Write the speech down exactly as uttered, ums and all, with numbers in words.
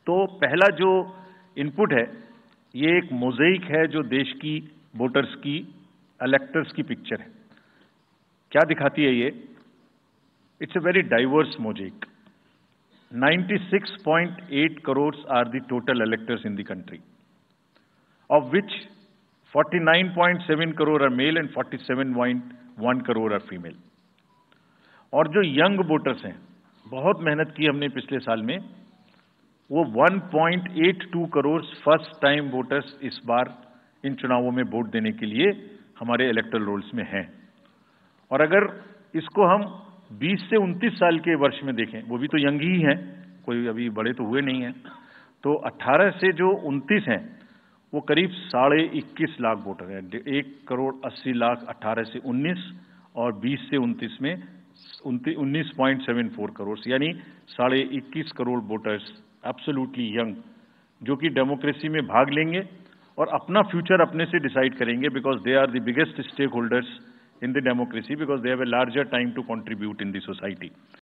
तो पहला जो इनपुट है ये एक मोज़ेइक है जो देश की वोटर्स की, इलेक्टर्स की पिक्चर है। क्या दिखाती है ये? It's a very diverse mosaic. ninety-six point eight crores are the total electors in the country, of which forty-nine point seven crore are male and forty-seven point one crore are female. और जो young voters हैं, बहुत मेहनत की हमने पिछले साल में, वो one point eight two crore first time voters इस बार इन चुनावों में वोट देने के लिए हमारे इलेक्टोरल रोल्स में हैं। और अगर इसको हम बीस से उनतीस साल के वर्ष में देखें, वो भी तो यंग ही हैं, कोई अभी बड़े तो हुए नहीं हैं, तो अठारह से जो उनतीस हैं वो करीब साढ़े इक्कीस लाख वोटर हैं। एक करोड़ अस्सी लाख अठारह से उन्नीस और बीस से उनतीस में उन्नीस पॉइंट सेवन फोर करोड़, यानी साढ़े इक्कीस करोड़ वोटर्स एब्सोल्युटली यंग, जो कि डेमोक्रेसी में भाग लेंगे और अपना फ्यूचर अपने से डिसाइड करेंगे, because they are the biggest stakeholders in the democracy, because they have a larger time to contribute in the society.